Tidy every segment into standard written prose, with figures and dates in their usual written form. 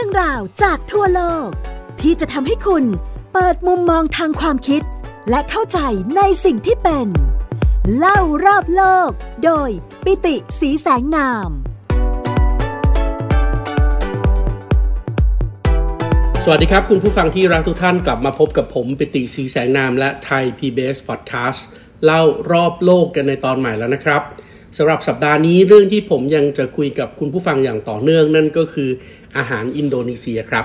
รื่องราวจากทั่วโลกที่จะทำให้คุณเปิดมุมมองทางความคิดและเข้าใจในสิ่งที่เป็นเล่ารอบโลกโดยปิติ ศรีแสงนามสวัสดีครับคุณผู้ฟังที่รักทุกท่านกลับมาพบกับผมปิติ ศรีแสงนามและไทย PBS Podcast เล่ารอบโลกกันในตอนใหม่แล้วนะครับสำหรับสัปดาห์นี้เรื่องที่ผมยังจะคุยกับคุณผู้ฟังอย่างต่อเนื่องนั่นก็คืออาหารอินโดนีเซียครับ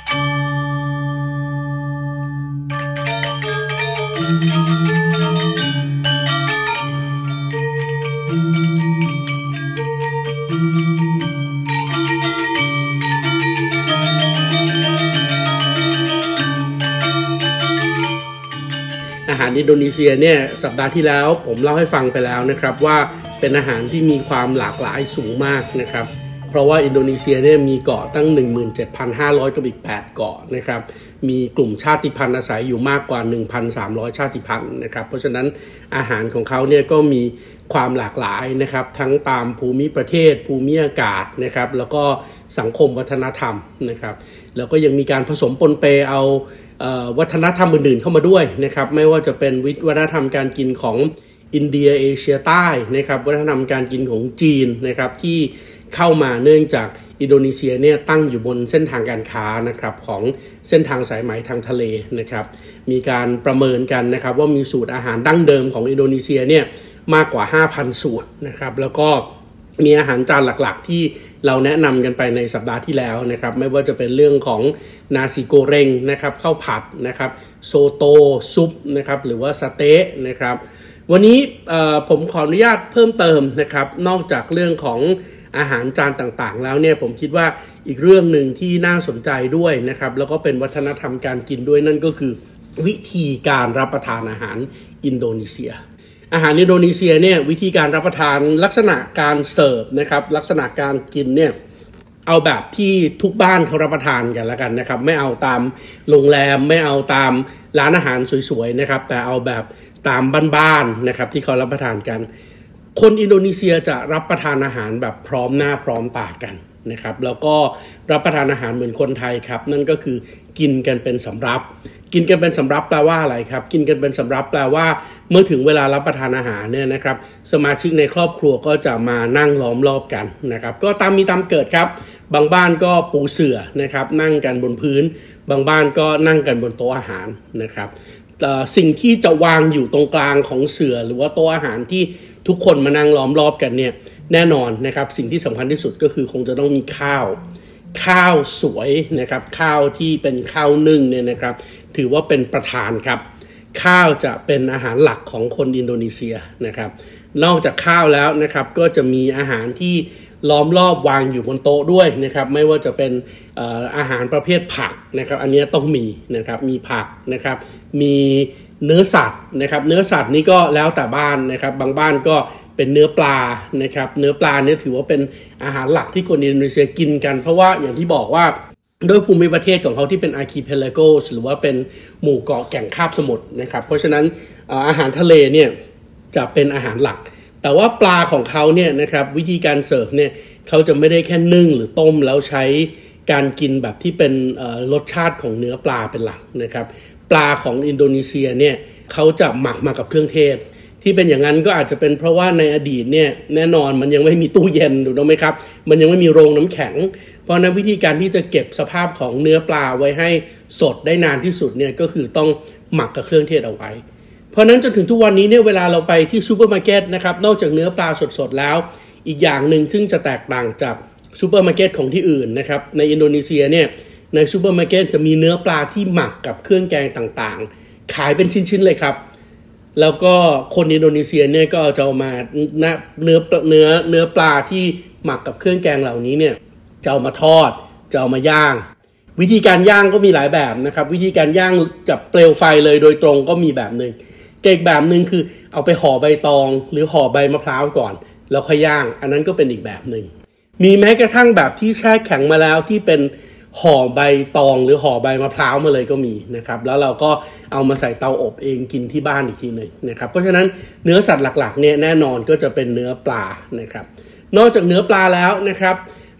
อาหารอินโดนีเซียเนี่ยสัปดาห์ที่แล้วผมเล่าให้ฟังไปแล้วนะครับว่าเป็นอาหารที่มีความหลากหลายสูงมากนะครับเพราะว่าอินโดนีเซียเนี่ยมีเกาะตั้ง 17,500 กับอีก8เกาะนะครับมีกลุ่มชาติพันธุ์อาศัยอยู่มากกว่า 1,300 ชาติพันธุ์นะครับเพราะฉะนั้นอาหารของเขาเนี่ยก็มีความหลากหลายนะครับทั้งตามภูมิประเทศภูมิอากาศนะครับแล้วก็สังคมวัฒนธรรมนะครับแล้วก็ยังมีการผสมปนเปเอาวัฒนธรรมอื่นๆเข้ามาด้วยนะครับไม่ว่าจะเป็นวัฒนธรรมการกินของอินเดียเอเชียใต้นะครับวัฒนธรรมการกินของจีนนะครับที่เข้ามาเนื่องจากอินโดนีเซียเนี่ยตั้งอยู่บนเส้นทางการค้านะครับของเส้นทางสายไหมทางทะเลนะครับมีการประเมินกันนะครับว่ามีสูตรอาหารดั้งเดิมของอินโดนีเซียเนี่ยมากกว่า 5,000 สูตรนะครับแล้วก็มีอาหารจานหลักๆที่เราแนะนำกันไปในสัปดาห์ที่แล้วนะครับไม่ว่าจะเป็นเรื่องของนาซิโกเร็งนะครับข้าวผัดนะครับโซโตซุปนะครับหรือว่าสเต๊ะนะครับวันนี้ผมขออนุญาตเพิ่มเติมนะครับนอกจากเรื่องของอาหารจานต่างๆแล้วเนี่ยผมคิดว่าอีกเรื่องหนึ่งที่น่าสนใจด้วยนะครับแล้วก็เป็นวัฒนธรรมการกินด้วยนั่นก็คือวิธีการรับประทานอาหารอินโดนีเซียอาหารอินโดนีเซียเนี่ยวิธีการรับประทานลักษณะการเสิร์ฟนะครับลักษณะการกินเนี่ยเอาแบบที่ทุกบ้านเขารับประทานกันแล้วกันนะครับไม่เอาตามโรงแรมไม่เอาตามร้านอาหารสวยๆนะครับแต่เอาแบบตามบ้านๆนะครับที่เขารับประทานกันคนอินโดนีเซียจะรับประทานอาหารแบบพร้อมหน้าพร้อมตากันนะครับแล้วก็รับประทานอาหารเหมือนคนไทยครับนั่นก็คือกินกันเป็นสำรับกินกันเป็นสำรับแปลว่าอะไรครับกินกันเป็นสำรับแปลว่าเมื่อถึงเวลารับประทานอาหารเนี่ยนะครับสมาชิกในครอบครัวก็จะมานั่งล้อมรอบกันนะครับก็ตามมีตามเกิดครับบางบ้านก็ปูเสื่อนะครับนั่งกันบนพื้นบางบ้านก็นั่งกันบนโต๊ะอาหารนะครับสิ่งที่จะวางอยู่ตรงกลางของเสื่อหรือว่าโต๊ะอาหารที่ทุกคนมานั่งล้อมรอบกันเนี่ยแน่นอนนะครับสิ่งที่สำคัญที่สุดก็คือคงจะต้องมีข้าวสวยนะครับข้าวที่เป็นข้าวนึ่งเนี่ยนะครับถือว่าเป็นประธานครับข้าวจะเป็นอาหารหลักของคนอินโดนีเซียนะครับนอกจากข้าวแล้วนะครับก็จะมีอาหารที่ล้อมรอบวางอยู่บนโต๊ะด้วยนะครับไม่ว่าจะเป็นอาหารประเภทผักนะครับอันนี้ต้องมีนะครับมีผักนะครับมีเนื้อสัตว์นะครับเนื้อสัตว์นี้ก็แล้วแต่บ้านนะครับบางบ้านก็เป็นเนื้อปลานะครับเนื้อปลาเนี่ยถือว่าเป็นอาหารหลักที่คนอินโดนีเซียกินกันเพราะว่าอย่างที่บอกว่าโดยภูมิประเทศของเขาที่เป็นอาร์คิเพลาโกสหรือว่าเป็นหมู่เกาะแก่งคาบสมุทรนะครับเพราะฉะนั้นอาหารทะเลเนี่ยจะเป็นอาหารหลักแต่ว่าปลาของเขาเนี่ยนะครับวิธีการเสิร์ฟเนี่ยเขาจะไม่ได้แค่นึ่งหรือต้มแล้วใช้การกินแบบที่เป็นรสชาติของเนื้อปลาเป็นหลักนะครับปลาของอินโดนีเซียเนี่ยเขาจะหมักมากับเครื่องเทศที่เป็นอย่างนั้นก็อาจจะเป็นเพราะว่าในอดีตเนี่ยแน่นอนมันยังไม่มีตู้เย็นถูกต้องไหมครับมันยังไม่มีโรงน้ำแข็งเพราะนั้นวิธีการที่จะเก็บสภาพของเนื้อปลาไว้ให้สดได้นานที่สุดเนี่ยก็คือต้องหมักกับเครื่องเทศเอาไว้เพราะนั้นจนถึงทุกวันนี้เนี่ยเวลาเราไปที่ซูเปอร์มาร์เก็ตนะครับนอกจากเนื้อปลาสดๆแล้วอีกอย่างหนึ่งซึ่งจะแตกต่างจากซูเปอร์มาร์เก็ตของที่อื่นนะครับในอินโดนีเซียเนี่ยในซูเปอร์มาร์เก็ตจะมีเนื้อปลาที่หมักกับเครื่องแกงต่างๆขายเป็นชิ้นๆเลยครับแล้วก็คนอินโดนีเซียเนี่ยก็จะเอามาเนื้อปลาที่หมักกับเครื่องแกงเหล่านี้เนี่ยจะเอามาทอดจะเอามาย่างวิธีการย่างก็มีหลายแบบนะครับวิธีการย่างกับเปลวไฟเลยโดยตรงก็มีแบบนึงอีกแบบนึงคือเอาไปห่อใบตองหรือห่อใบมะพร้าวก่อนแล้วค่อยย่างอันนั้นก็เป็นอีกแบบนึงมีแม้กระทั่งแบบที่แช่แข็งมาแล้วที่เป็นห่อใบตองหรือห่อใบมะพร้าวมาเลยก็มีนะครับแล้วเราก็เอามาใส่เตาอบเองกินที่บ้านอีกทีนึงนะครับเพราะฉะนั้นเนื้อสัตว์หลักๆเนี่ยแน่นอนก็จะเป็นเนื้อปลานะครับนอกจากเนื้อปลาแล้วนะครับ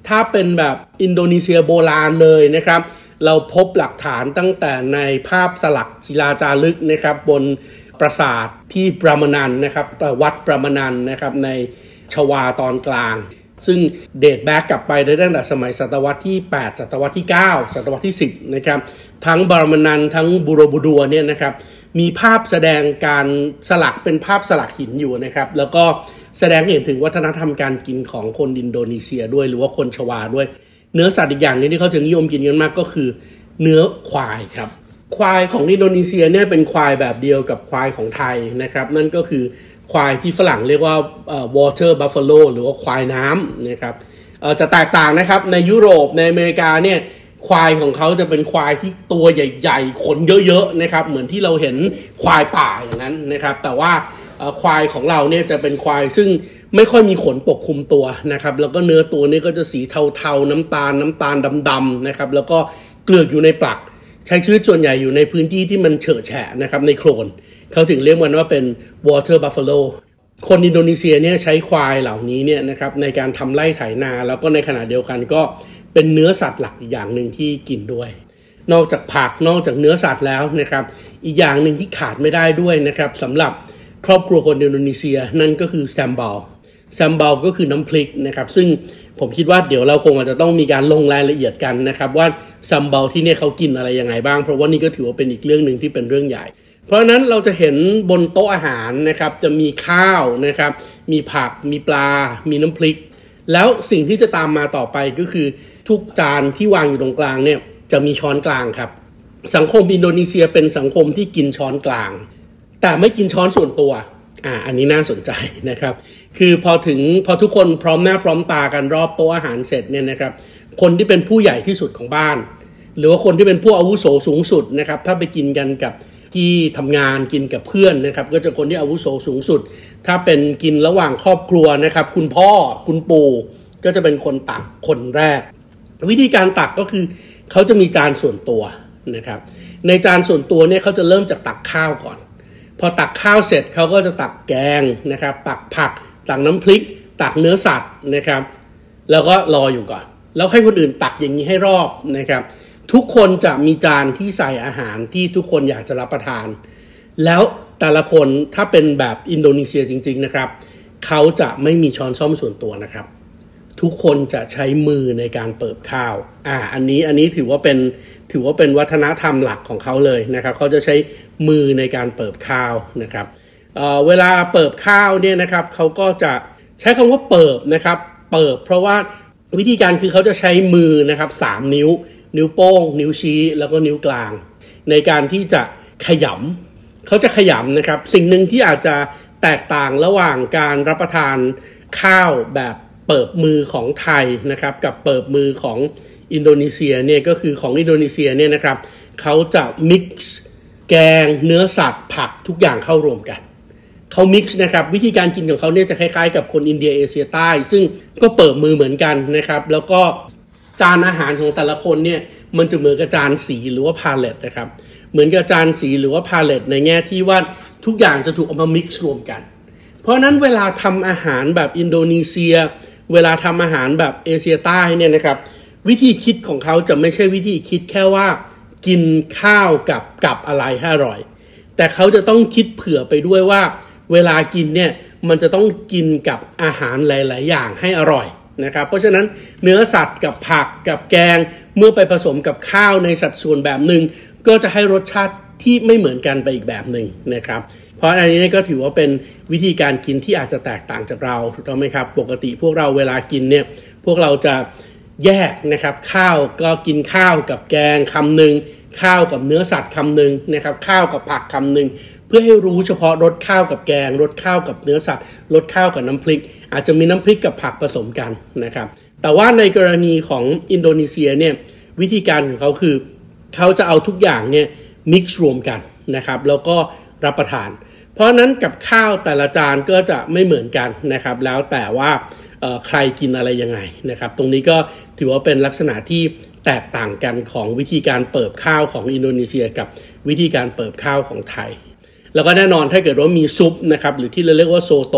ถ้าเป็นแบบอินโดนีเซียโบราณเลยนะครับเราพบหลักฐานตั้งแต่ในภาพสลักศิลาจารึกนะครับบนปราสาทที่ปรามนันนะครับวัดปรามนันนะครับในชวาตอนกลางซึ่งเดทแบ็กกลับไปได้ตั้งแต่สมัยศตวรรษที่8ศตวรรษที่9ศตวรรษที่10นะครับทั้งบรามนันทั้งบูโรบูดัวเนี่ยนะครับมีภาพแสดงการสลักเป็นภาพสลักหินอยู่นะครับแล้วก็แสดงเห็นถึงวัฒนธรรมการกินของคนอินโดนีเซียด้วยหรือว่าคนชวาด้วยเนื้อสัตว์อีกอย่างนึงที่เขาจะนิยมกินกันมากก็คือเนื้อควายครับควายของอินโดนีเซียเนี่ยเป็นควายแบบเดียวกับควายของไทยนะครับนั่นก็คือควายที่ฝรั่งเรียกว่าwater buffalo หรือว่าควายน้ำนะครับจะแตกต่างนะครับในยุโรปในอเมริกาเนี่ยควายของเขาจะเป็นควายที่ตัวใหญ่ๆขนเยอะๆนะครับเหมือนที่เราเห็นควายป่าอย่างนั้นนะครับแต่ว่าควายของเราเนี่ยจะเป็นควายซึ่งไม่ค่อยมีขนปกคลุมตัวนะครับแล้วก็เนื้อตัวนี้ก็จะสีเทาๆน้ำตาลดำๆนะครับแล้วก็เกลือกอยู่ในปลักใช้ชีวิตส่วนใหญ่อยู่ในพื้นที่ที่มันเฉอะแฉะนะครับในโคลนเขาถึงเรียกมันว่าเป็น water buffalo คนอินโดนีเซียเนี่ยใช้ควายเหล่านี้เนี่ยนะครับในการทำไร่ไถนาแล้วก็ในขณะเดียวกันก็เป็นเนื้อสัตว์หลักอีกอย่างหนึ่งที่กินด้วยนอกจากผักนอกจากเนื้อสัตว์แล้วนะครับอีกอย่างหนึ่งที่ขาดไม่ได้ด้วยนะครับสำหรับครอบครัวคนอินโดนีเซียนั่นก็คือแซมบัลก็คือน้ำพริกนะครับซึ่งผมคิดว่าเดี๋ยวเราคงอาจจะต้องมีการลงรายละเอียดกันนะครับว่าแซมบัลที่เนี่ยเขากินอะไรยังไงบ้างเพราะว่านี่ก็ถือว่าเป็นอีกเรื่องนึงที่เป็นเรื่องใหญ่เพราะฉะนั้นเราจะเห็นบนโต๊ะอาหารนะครับจะมีข้าวนะครับมีผักมีปลามีน้ำพริกแล้วสิ่งที่จะตามมาต่อไปก็คือทุกจานที่วางอยู่ตรงกลางเนี่ยจะมีช้อนกลางครับสังคมอินโดนีเซียเป็นสังคมที่กินช้อนกลางแต่ไม่กินช้อนส่วนตัวอันนี้น่าสนใจนะครับคือพอทุกคนพร้อมหน้าพร้อมตากันรอบโต๊ะอาหารเสร็จเนี่ยนะครับคนที่เป็นผู้ใหญ่ที่สุดของบ้านหรือว่าคนที่เป็นผู้อาวุโสสูงสุดนะครับถ้าไปกินกันกับที่ทำงานกินกับเพื่อนนะครับก็จะคนที่อาวุโสสูงสุดถ้าเป็นกินระหว่างครอบครัวนะครับคุณพ่อคุณปู่ก็จะเป็นคนตักคนแรกวิธีการตักก็คือเขาจะมีจานส่วนตัวนะครับในจานส่วนตัวเนี่ยเขาจะเริ่มจากตักข้าวก่อนพอตักข้าวเสร็จเขาก็จะตักแกงนะครับตักผักตักน้ำพริกตักเนื้อสัตว์นะครับแล้วก็รออยู่ก่อนแล้วให้คนอื่นตักอย่างนี้ให้รอบนะครับทุกคนจะมีจานที่ใส่อาหารที่ทุกคนอยากจะรับประทานแล้วแต่ละคนถ้าเป็นแบบอินโดนีเซียจริงๆนะครับเขาจะไม่มีช้อนส้อมส่วนตัวนะครับทุกคนจะใช้มือในการเปิบข้าวอันนี้ถือว่าเป็นวัฒนธรรมหลักของเขาเลยนะครับเขาจะใช้มือในการเปิบข้าวนะครับเวลาเปิบข้าวเนี่ยนะครับเขาก็จะใช้คำว่าเปิบนะครับเปิบเพราะว่าวิธีการคือเขาจะใช้มือนะครับ3นิ้วโป้งนิ้วชี้แล้วก็นิ้วกลางในการที่จะขยำเขาจะขยำนะครับสิ่งหนึ่งที่อาจจะแตกต่างระหว่างการรับประทานข้าวแบบเปิบมือของไทยนะครับกับเปิบมือของอินโดนีเซียเนี่ยก็คือของอินโดนีเซียเนี่ยนะครับเขาจะมิกซ์แกงเนื้อสัตว์ผักทุกอย่างเข้ารวมกันเขามิกซ์นะครับวิธีการกินของเขาเนี่ยจะคล้ายๆกับคนอินเดียเอเชียใต้ซึ่งก็เปิบมือเหมือนกันนะครับแล้วก็จานอาหารของแต่ละคนเนี่ยมันจะเหมือนกับจานสีหรือว่าพาเลตนะครับเหมือนกับจานสีหรือว่าพาเลตในแง่ที่ว่าทุกอย่างจะถูกเอามามิกซ์รวมกันเพราะนั้นเวลาทำอาหารแบบอินโดนีเซียเวลาทำอาหารแบบเอเชียใต้เนี่ยนะครับวิธีคิดของเขาจะไม่ใช่วิธีคิดแค่ว่ากินข้าวกับอะไรให้อร่อยแต่เขาจะต้องคิดเผื่อไปด้วยว่าเวลากินเนี่ยมันจะต้องกินกับอาหารหลายๆอย่างให้อร่อยนะครับเพราะฉะนั้นเนื้อสัตว์กับผักกับแกงเมื่อไปผสมกับข้าวในสัดส่วนแบบหนึ่งก็จะให้รสชาติที่ไม่เหมือนกันไปอีกแบบหนึ่งนะครับเพราะอันนี้ก็ถือว่าเป็นวิธีการกินที่อาจจะแตกต่างจากเราถูกต้องไหมครับปกติพวกเราเวลากินเนี่ยพวกเราจะแยกนะครับข้าวก็กินข้าวกับแกงคำหนึ่งข้าวกับเนื้อสัตว์คำหนึ่งนะครับข้าวกับผักคำหนึ่งเพื่อให้รู้เฉพาะรสข้าวกับแกงรสข้าวกับเนื้อสัตว์รสข้าวกับน้ำพริกอาจจะมีน้ำพริกกับผักผสมกันนะครับแต่ว่าในกรณีของอินโดนีเซียเนี่ยวิธีการของเขาคือเขาจะเอาทุกอย่างเนี่ยมิกซ์รวมกันนะครับแล้วก็รับประทานเพราะนั้นกับข้าวแต่ละจานก็จะไม่เหมือนกันนะครับแล้วแต่ว่าใครกินอะไรยังไงนะครับตรงนี้ก็ถือว่าเป็นลักษณะที่แตกต่างกันของวิธีการเปิบข้าวของอินโดนีเซียกับวิธีการเปิบข้าวของไทยแล้วก็แน่นอนถ้าเกิดว่ามีซุปนะครับหรือที่เราเรียกว่าโซโต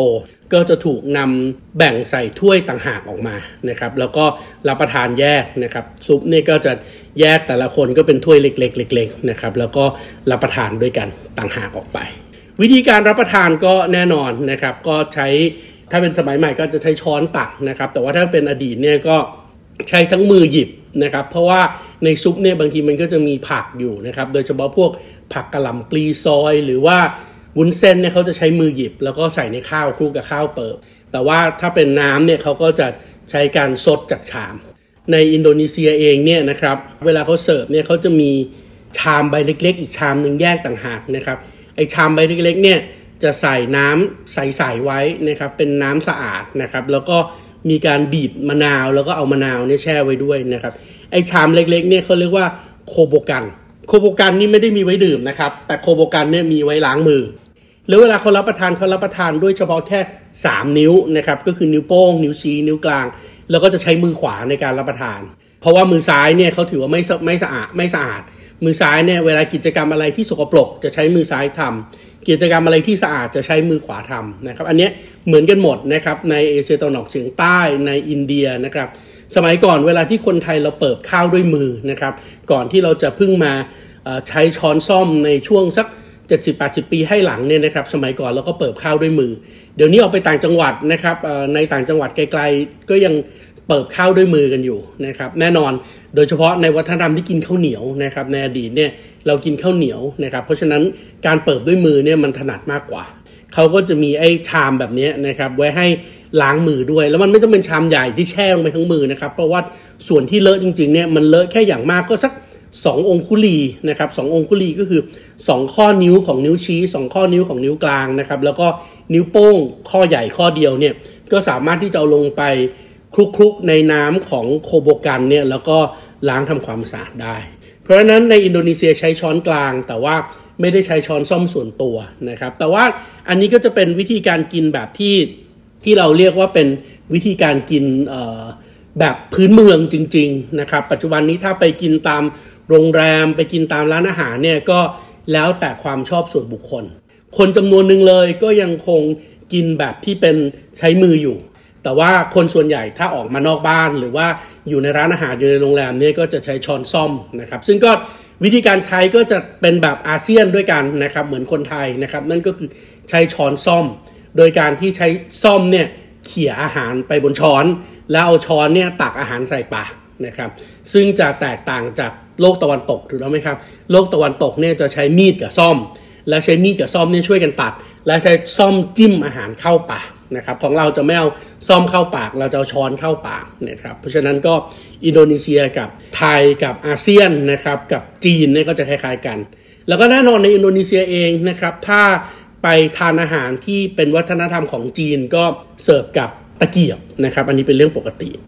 ก็จะถูกนำแบ่งใส่ถ้วยต่างหากออกมานะครับแล้วก็รับประทานแยกนะครับซุปเนี่ยก็จะแยกแต่ละคนก็เป็นถ้วยเล็กๆนะครับแล้วก็รับประทานด้วยกันต่างหากออกไปวิธีการรับประทานก็แน่นอนนะครับก็ใช้ถ้าเป็นสมัยใหม่ก็จะใช้ช้อนตักนะครับแต่ว่าถ้าเป็นอดีตเนี่ยก็ใช้ทั้งมือหยิบนะครับเพราะว่าในซุปเนี่ยบางทีมันก็จะมีผักอยู่นะครับโดยเฉพาะพวกผักกะหล่ำปลีซอยหรือว่าวุ้นเส้นเนี่ยเขาจะใช้มือหยิบแล้วก็ใส่ในข้าวคลุกกับข้าวเปิบแต่ว่าถ้าเป็นน้ำเนี่ยเขาก็จะใช้การซดจากชามในอินโดนีเซียเองเนี่ยนะครับเวลาเขาเสิร์ฟเนี่ยเขาจะมีชามใบเล็กๆอีกชามนึงแยกต่างหากนะครับไอ้ชามใบเล็กๆเนี่ยจะใส่น้ำใสๆไว้นะครับเป็นน้ำสะอาดนะครับแล้วก็มีการบีบมะนาวแล้วก็เอามะนาวเนี่ยแช่ไว้ด้วยนะครับไอ้ชามเล็กๆเนี่ยเขาเรียกว่าโคโบกันนี่ไม่ได้มีไว้ดื่มนะครับแต่โคโบกันเนี่ยมีไว้ล้างมือแล้วเวลาเขารับประทานด้วยเฉพาะแค่3นิ้วนะครับก็คือนิ้วโป้งนิ้วชี้นิ้วกลางแล้วก็จะใช้มือขวาในการรับประทานเพราะว่ามือซ้ายเนี่ยเขาถือว่าไม่สะอาดมือซ้ายเนี่ยเวลากิจกรรมอะไรที่สกปรกจะใช้มือซ้ายทำกิจกรรมอะไรที่สะอาดจะใช้มือขวาทำนะครับอันนี้เหมือนกันหมดนะครับในเอเชียตะวันออกเฉียงใต้ในอินเดียนะครับสมัยก่อนเวลาที่คนไทยเราเปิบข้าวด้วยมือนะครับก่อนที่เราจะเพิ่งมาใช้ช้อนซ่อมในช่วงสัก 70-80 ปีให้หลังเนี่ยนะครับสมัยก่อนเราก็เปิบข้าวด้วยมือเดี๋ยวนี้ออกไปต่างจังหวัดนะครับในต่างจังหวัดไกลๆก็ยังเปิบข้าวด้วยมือกันอยู่นะครับแน่นอนโดยเฉพาะในวัฒนธรรมที่กินข้าวเหนียวนะครับในอดีตเนี่ยเรากินข้าวเหนียวนะครับเพราะฉะนั้นการเปิบด้วยมือเนี่ยมันถนัดมากกว่าเขาก็จะมีไอ้ชามแบบนี้นะครับไว้ให้ล้างมือด้วยแล้วมันไม่ต้องเป็นชามใหญ่ที่แช่ลงไปทั้งมือนะครับเพราะว่าส่วนที่เลอะจริงๆเนี่ยมันเลอะแค่อย่างมากก็สัก2องคุลีนะครับ2องคุลีก็คือ2ข้อนิ้วของนิ้วชี้2ข้อนิ้วของนิ้วกลางนะครับแล้วก็นิ้วโป้งข้อใหญ่ข้อเดียวเนี่ยก็สามารถที่จะเอาลงไปคลุกในน้ำของโคโบกันเนี่ยแล้วก็ล้างทำความสะอาดได้เพราะฉะนั้นในอินโดนีเซียใช้ช้อนกลางแต่ว่าไม่ได้ใช้ช้อนส้อมส่วนตัวนะครับแต่ว่าอันนี้ก็จะเป็นวิธีการกินแบบที่เราเรียกว่าเป็นวิธีการกินแบบพื้นเมืองจริงๆนะครับปัจจุบันนี้ถ้าไปกินตามโรงแรมไปกินตามร้านอาหารเนี่ยก็แล้วแต่ความชอบส่วนบุคคลคนจำนวนหนึ่งเลยก็ยังคงกินแบบที่เป็นใช้มืออยู่แต่ว่าคนส่วนใหญ่ถ้าออกมานอกบ้านหรือว่าอยู่ในร้านอาหารอยู่ในโรงแรมเนี่ยก็จะใช้ช้อนส้อมนะครับซึ่งก็วิธีการใช้ก็จะเป็นแบบอาเซียนด้วยกันนะครับเหมือนคนไทยนะครับนั่นก็คือใช้ช้อนส้อมโดยการที่ใช้ส้อมเนี่ยเขี่ยอาหารไปบนช้อนแล้วเอาช้อนเนี่ยตักอาหารใส่ปากนะครับซึ่งจะแตกต่างจากโลกตะวันตกถูกต้องไหมครับโลกตะวันตกเนี่ยจะใช้มีดกับส้อมแล้วใช้มีดกับส้อมเนี่ยช่วยกันตัดและใช้ส้อมจิ้มอาหารเข้าปากนะครับของเราจะไม่เอาส้อมเข้าปากเราจะเอาช้อนเข้าปากนะครับเพราะฉะนั้นก็อินโดนีเซียกับไทยกับอาเซียนนะครับกับจีนเนี่ยก็จะคล้ายๆกันแล้วก็แน่นอนในอินโดนีเซียเองนะครับถ้าไปทานอาหารที่เป็นวัฒนธรรมของจีนก็เสิร์ฟกับตะเกียบนะครับอันนี้เป็นเรื่องปกติ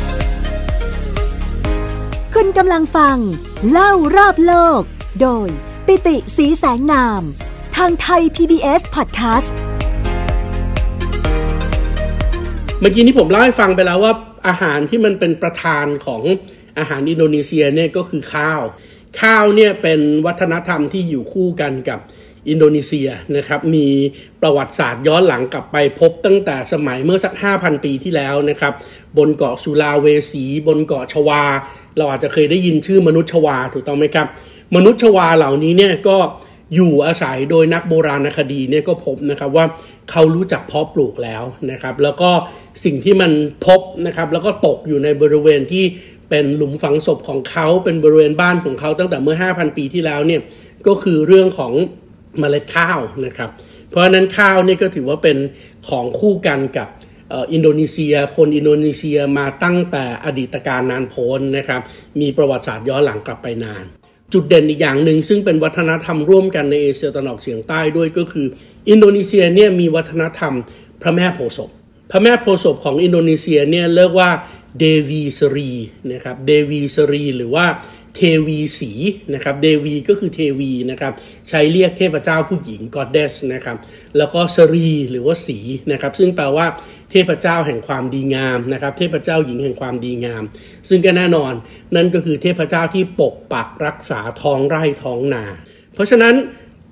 คุณกำลังฟังเล่ารอบโลกโดยปิติศรีแสงนามทางไทย PBS Podcast เมื่อกี้นี้ผมเล่าให้ฟังไปแล้วว่าอาหารที่มันเป็นประธานของอาหารอินโดนีเซียเนี่ยก็คือข้าวเนี่ยเป็นวัฒนธรรมที่อยู่คู่กันกับอินโดนีเซียนะครับมีประวัติศาสตร์ย้อนหลังกลับไปพบตั้งแต่สมัยเมื่อสัก 5,000 ปีที่แล้วนะครับบนเกาะสุลาเวสีบนเกาะชวาเราอาจจะเคยได้ยินชื่อมนุษย์ชวาถูกต้องไหมครับมนุษย์ชวาเหล่านี้เนี่ยก็อยู่อาศัยโดยนักโบราณคดีเนี่ยก็พบนะครับว่าเขารู้จักเพาะปลูกแล้วนะครับแล้วก็สิ่งที่มันพบนะครับแล้วก็ตกอยู่ในบริเวณที่เป็นหลุมฝังศพของเขาเป็นบริเวณบ้านของเขาตั้งแต่เมื่อ 5,000 ปีที่แล้วเนี่ยก็คือเรื่องของเมล็ดข้าวนะครับเพราะฉะนั้นข้าวนี่ก็ถือว่าเป็นของคู่กันกับอินโดนีเซียคนอินโดนีเซียมาตั้งแต่อดีตการนานโพ้นนะครับมีประวัติศาสตร์ย้อนหลังกลับไปนานจุดเด่นอีกอย่างหนึ่งซึ่งเป็นวัฒนธรรมร่วมกันในเอเชียตะวันออกเฉียงใต้ด้วยก็คืออินโดนีเซียเนี่ยมีวัฒนธรรมพระแม่โพธิ์ศพพระแม่โพธิ์ศพของอินโดนีเซียเนี่ยเรียกว่าเดวีสรีนะครับเดวีสรีหรือว่าเทวีสีนะครับเดวีก็คือเทวีนะครับใช้เรียกเทพเจ้าผู้หญิง goddess นะครับแล้วก็สรีหรือว่าสีนะครับซึ่งแปลว่าเทพเจ้าแห่งความดีงามนะครับเทพเจ้าหญิงแห่งความดีงามซึ่งก็แน่นอนนั่นก็คือเทพเจ้าที่ปกปักรักษาท้องไร่ท้องนาเพราะฉะนั้น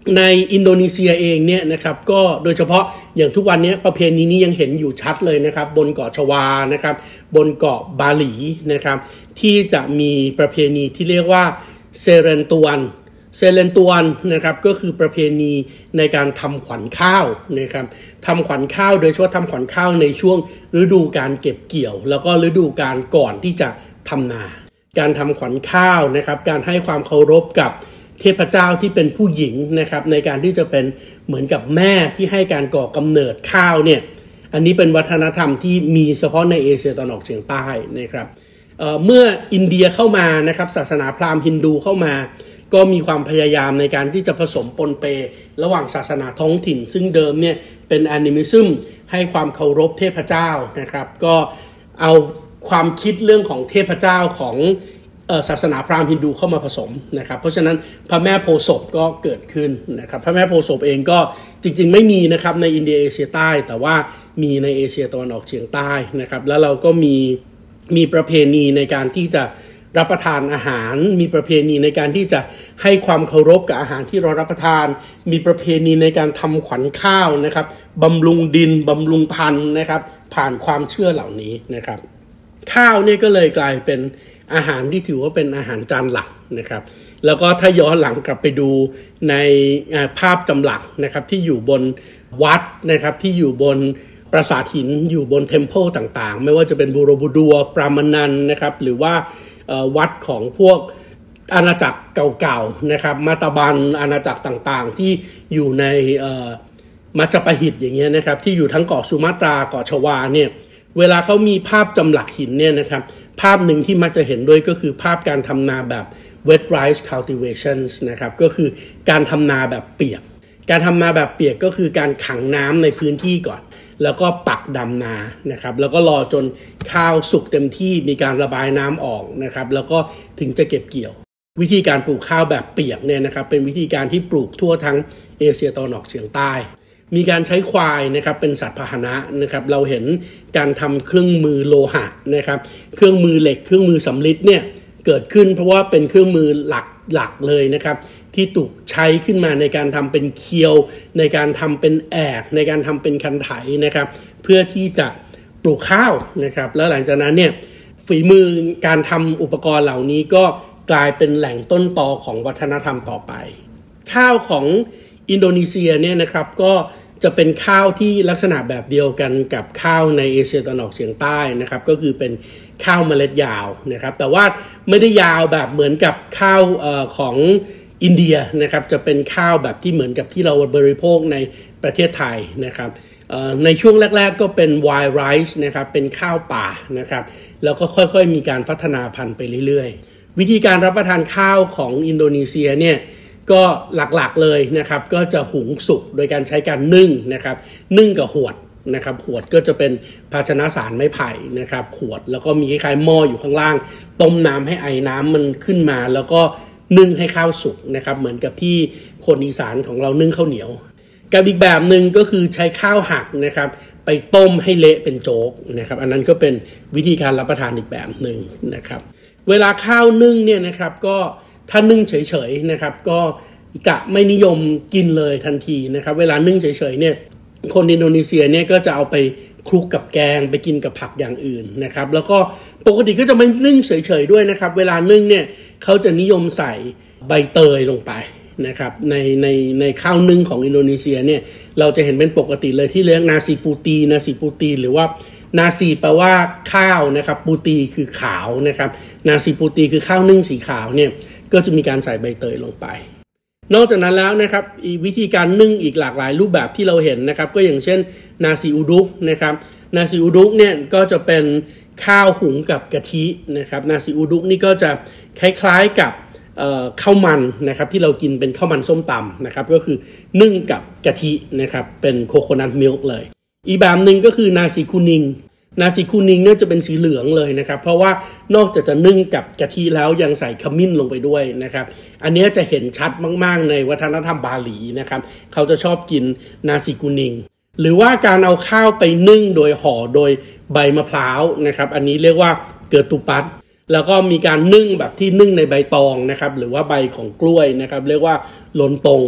ในอินโดนีเซียเองเนี่ยนะครับก็โดยเฉพาะอย่างทุกวันนี้ประเพณีนี้ยังเห็นอยู่ชัดเลยนะครับบนเกาะชวานะครับบนเกาะบาหลีนะครับที่จะมีประเพณีที่เรียกว่าเซเรนตวนนะครับก็คือประเพณีในการทำขวัญข้าวนะครับทำขวัญข้าวโดยเฉพาะทำขวัญข้าวในช่วงฤดูการเก็บเกี่ยวแล้วก็ฤดูการก่อนที่จะทำนาการทำขวัญข้าวนะครับการให้ความเคารพกับเทพเจ้าที่เป็นผู้หญิงนะครับในการที่จะเป็นเหมือนกับแม่ที่ให้การก่อกำเนิดข้าวเนี่ยอันนี้เป็นวัฒนธรรมที่มีเฉพาะในเอเชียตะวันออกเฉียงใต้นะครับเมื่ออินเดียเข้ามานะครับศาสนาพราหมณ์ฮินดูเข้ามาก็มีความพยายามในการที่จะผสมปนเประหว่างศาสนาท้องถิ่นซึ่งเดิมเนี่ยเป็นแอนิมิซึมให้ความเคารพเทพเจ้านะครับก็เอาความคิดเรื่องของเทพเจ้าของศาสนาพราหมณ์ฮินดูเข้ามาผสมนะครับเพราะฉะนั้นพระแม่โพธิ์ศพก็เกิดขึ้นนะครับพระแม่โพธิ์ศพเองก็จริงๆไม่มีนะครับในอินเดียเอเชียใต้แต่ว่ามีในเอเชียตะวันออกเฉียงใต้นะครับแล้วเราก็มีประเพณีในการที่จะรับประทานอาหารมีประเพณีในการที่จะให้ความเคารพกับอาหารที่เรารับประทานมีประเพณีในการทำขวัญข้าวนะครับบำรุงดินบำรุงพันธุ์นะครับผ่านความเชื่อเหล่านี้นะครับข้าวเนี่ยก็เลยกลายเป็นอาหารที่ถือว่าเป็นอาหารจานหลักนะครับแล้วก็ถ้าย้อนหลังกลับไปดูในภาพจำหลักนะครับที่อยู่บนวัดนะครับที่อยู่บนปราสาทหินอยู่บนเทมเพลต่างๆไม่ว่าจะเป็นบูโรบูดัวปรามานันนะครับหรือว่าวัดของพวกอาณาจักรเก่าๆนะครับมาตาบันอาณาจักรต่างๆที่อยู่ในมัจจปหิตอย่างเงี้ยนะครับที่อยู่ทั้งเกาะสุมาตราเกาะชวาเนี่ยเวลาเขามีภาพจำหลักหินเนี่ยนะครับภาพหนึ่งที่มักจะเห็นด้วยก็คือภาพการทำนาแบบ wet rice cultivations นะครับก็คือการทำนาแบบเปียกการทำนาแบบเปียกก็คือการขังน้ำในพื้นที่ก่อนแล้วก็ปักดำนานะครับแล้วก็รอจนข้าวสุกเต็มที่มีการระบายน้ำออกนะครับแล้วก็ถึงจะเก็บเกี่ยววิธีการปลูกข้าวแบบเปียกเนี่ยนะครับเป็นวิธีการที่ปลูกทั่วทั้งเอเชียตะวันออกเฉียงใต้มีการใช้ควายนะครับเป็นสัตว์พาหนะนะครับเราเห็นการทำเครื่องมือโลหะนะครับเครื่องมือเหล็กเครื่องมือสำริดเนี่ยเกิดขึ้นเพราะว่าเป็นเครื่องมือหลักเลยนะครับที่ถูกใช้ขึ้นมาในการทำเป็นเคียวในการทำเป็นแอกในการทำเป็นคันไถนะครับเพื่อที่จะปลูกข้าวนะครับแล้วหลังจากนั้นเนี่ยฝีมือการทำอุปกรณ์เหล่านี้ก็กลายเป็นแหล่งต้นตอของวัฒนธรรมต่อไปข้าวของอินโดนีเซียเนี่ยนะครับก็จะเป็นข้าวที่ลักษณะแบบเดียวกันกับข้าวในเอเชียตะวันออกเฉียงใต้นะครับก็คือเป็นข้าวเมล็ดยาวนะครับแต่ว่าไม่ได้ยาวแบบเหมือนกับข้าวของอินเดียนะครับจะเป็นข้าวแบบที่เหมือนกับที่เราบริโภคในประเทศไทยนะครับในช่วงแรกๆก็เป็น wild rice นะครับเป็นข้าวป่านะครับแล้วก็ค่อยๆมีการพัฒนาพันธุ์ไปเรื่อยๆวิธีการรับประทานข้าวของอินโดนีเซียเนี่ยก็หลักๆเลยนะครับก็จะหุงสุกโดยการใช้การนึ่งนะครับนึ่งกับหวดนะครับขวดก็จะเป็นภาชนะสารไม้ไผ่นะครับขวดแล้วก็มีคล้ายๆหม้ออยู่ข้างล่างต้มน้ำให้ไอน้ำมันขึ้นมาแล้วก็นึ่งให้ข้าวสุกนะครับเหมือนกับที่คนอีสานของเรานึ่งข้าวเหนียวกับอีกแบบหนึ่งก็คือใช้ข้าวหักนะครับไปต้มให้เละเป็นโจ๊กนะครับอันนั้นก็เป็นวิธีการรับประทานอีกแบบหนึ่งนะครับเวลาข้าวนึ่งเนี่ยนะครับก็ถ้านึ่งเฉยๆนะครับก็จะไม่นิยมกินเลยทันทีนะครับเวลานึ่งเฉยๆเนี่ยคนอินโดนีเซียเนี่ยก็จะเอาไปคลุกกับแกงไปกินกับผักอย่างอื่นนะครับแล้วก็ปกติก็จะไม่นึ่งเฉยๆด้วยนะครับเวลานึ่งเนี่ยเขาจะนิยมใส่ใบเตยลงไปนะครับในข้าวนึ่งของอินโดนีเซียเนี่ยเราจะเห็นเป็นปกติเลยที่เรียกนาซีปูตีหรือว่านาซีแปลว่าข้าวนะครับปูตีคือขาวนะครับนาซีปูตีคือข้าวนึ่งสีขาวเนี่ยก็จะมีการใส่ใบเตยลงไปนอกจากนั้นแล้วนะครับวิธีการนึ่งอีกหลากหลายรูปแบบที่เราเห็นนะครับก็อย่างเช่นนาซีอุดุกนะครับนาซีอุดุกเนี่ยก็จะเป็นข้าวหุงกับกะทินะครับนาซีอุดุกนี่ก็จะคล้ายๆกับข้าวมันนะครับที่เรากินเป็นข้าวมันส้มตำนะครับก็คือนึ่งกับกะทินะครับเป็นโคโคนัทมิลค์เลยอีกแบบหนึ่งก็คือนาซีคูนิงเนี่ยจะเป็นสีเหลืองเลยนะครับเพราะว่านอกจากจะนึ่งกับกะทิแล้วยังใส่ขมิ้นลงไปด้วยนะครับอันนี้จะเห็นชัดมากๆในวัฒนธรรมบาหลีนะครับเขาจะชอบกินนาซีคูนิงหรือว่าการเอาข้าวไปนึ่งโดยห่อโดยใบมะพร้าวนะครับอันนี้เรียกว่าเกิดตุปัตแล้วก็มีการนึ่งแบบที่นึ่งในใบตองนะครับหรือว่าใบของกล้วยนะครับเรียกว่าลนตง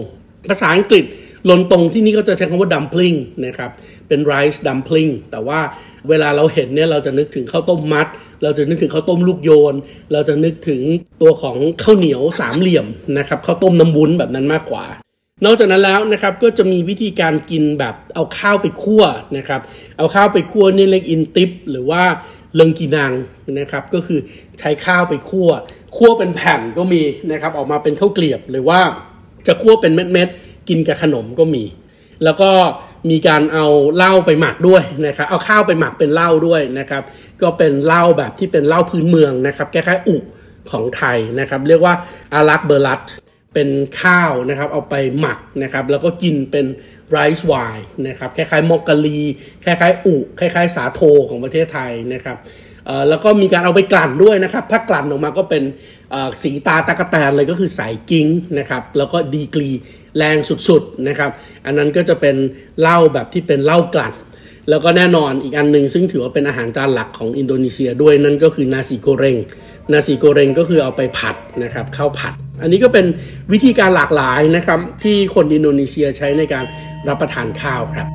ภาษาอังกฤษลนตรงที่นี่ก็จะใช้คำว่า dumpling นะครับเป็น rice dumpling แต่ว่าเวลาเราเห็นเนี่ยเราจะนึกถึงข้าวต้มมัดเราจะนึกถึงข้าวต้มลูกโยนเราจะนึกถึงตัวของข้าวเหนียวสามเหลี่ยมนะครับข้าวต้มน้ำวุ้นแบบนั้นมากกว่านอกจากนั้นแล้วนะครับก็จะมีวิธีการกินแบบเอาข้าวไปคั่วนะครับเอาข้าวไปคั่วนี่เรียกอินติปหรือว่าเลิงกีนังนะครับก็คือใช้ข้าวไปคั่วเป็นแผ่นก็มีนะครับออกมาเป็นข้าวเกลียบหรือว่าจะคั่วเป็นเม็ดๆกินกับขนมก็มีแล้วก็มีการเอาเหล้าไปหมักด้วยนะครับเอาข้าวไปหมักเป็นเหล้าด้วยนะครับก็เป็นเหล้าแบบที่เป็นเหล้าพื้นเมืองนะครับคล้ายๆอุของไทยนะครับเรียกว่าอารักเบอร์ลัตเป็นข้าวนะครับเอาไปหมักนะครับแล้วก็กินเป็นไรซ์ไวน์นะครับคล้ายๆมอกกะลีคล้ายๆอุคล้ายๆสาโทของประเทศไทยนะครับแล้วก็มีการเอาไปกลั่นด้วยนะครับถ้ากลั่นออกมาก็เป็นสีตาตะกะแตนเลยก็คือใสกิ้งนะครับแล้วก็ดีกรีแรงสุดๆนะครับอันนั้นก็จะเป็นเหล้าแบบที่เป็นเหล้ากลั่นแล้วก็แน่นอนอีกอันนึงซึ่งถือว่าเป็นอาหารจานหลักของอินโดนีเซียด้วยนั่นก็คือนาซิโกเร็งก็คือเอาไปผัดนะครับข้าวผัดอันนี้ก็เป็นวิธีการหลากหลายนะครับที่คนอินโดนีเซียใช้ในการรับประทานข้าวครับ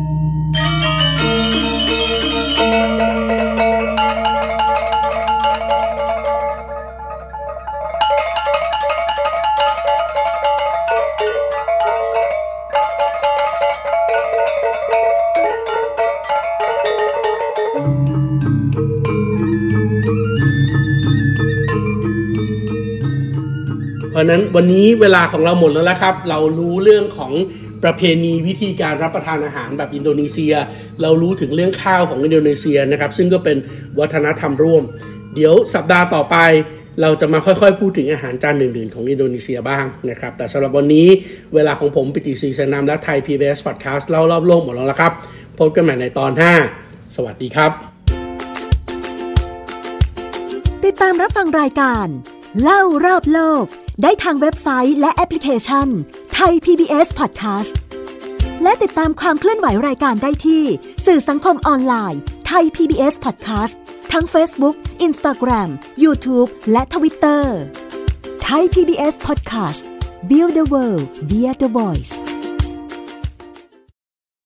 เพราะนั้นวันนี้เวลาของเราหมดแล้วครับเรารู้เรื่องของประเพณีวิธีการรับประทานอาหารแบบอินโดนีเซียเรารู้ถึงเรื่องข้าวของอินโดนีเซียนะครับซึ่งก็เป็นวัฒนธรรมร่วมเดี๋ยวสัปดาห์ต่อไปเราจะมาค่อยๆพูดถึงอาหารจานอื่นๆของอินโดนีเซียบ้างนะครับแต่สำหรับวันนี้เวลาของผมปิติ ศรีแสงนามและไทย PBS Podcast เล่ารอบโลกหมดแล้วละครับพบกันใหม่ในตอน5สวัสดีครับติดตามรับฟังรายการเล่ารอบโลกได้ทางเว็บไซต์และแอปพลิเคชันไทย PBS Podcast และติดตามความเคลื่อนไหวรายการได้ที่สื่อสังคมออนไลน์ไทย PBS Podcast ทั้ง Facebook, Instagram, YouTube และ Twitter ไทย PBS Podcast View the World via the Voice